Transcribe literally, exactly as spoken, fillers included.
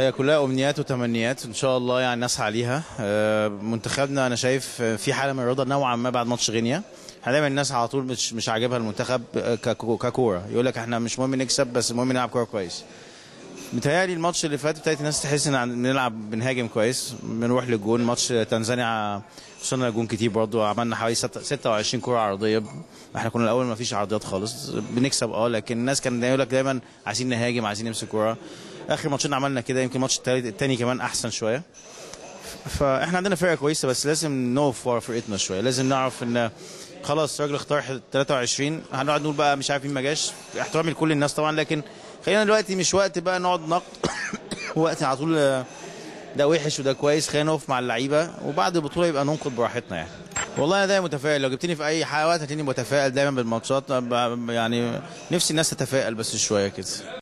هي كلها امنيات وتمنيات ان شاء الله، يعني نسعى عليها. منتخبنا انا شايف في حاله من الرضا نوعا ما بعد ماتش غينيا. احنا دايما الناس على طول مش مش عاجبها المنتخب ككوره، يقول لك احنا مش مهم نكسب بس المهم نلعب كوره كويس. متهيألي الماتش اللي فات ابتدت الناس تحس ان بنلعب بنهاجم كويس، بنروح للجون. ماتش تنزانيا وصلنا لجون كتير برضو، عملنا حوالي ستة وعشرين كوره عرضيه. احنا كنا الاول ما فيش عرضيات خالص، بنكسب اه لكن الناس كان يقول لك دايما عايزين نهاجم عايزين نمسك كوره. اخر ماتشين عملنا كده، يمكن الماتش الثاني كمان احسن شويه. فاحنا عندنا فرقه كويسه بس لازم نقف ورا فرقتنا شويه، لازم نعرف ان خلاص الراجل اختار ثلاثة وعشرين، هنقعد نقول بقى مش عارف مين ما جاش، احترامي لكل الناس طبعا، لكن خلينا دلوقتي مش وقت بقى نقعد نقد وقت على طول ده وحش وده كويس. خلينا نقف مع اللعيبه وبعد البطوله يبقى ننقد براحتنا يعني. والله انا دايما متفائل، لو جبتني في اي وقت هتلاقيني متفائل دايما بالماتشات، يعني نفسي الناس تتفائل بس شويه كده.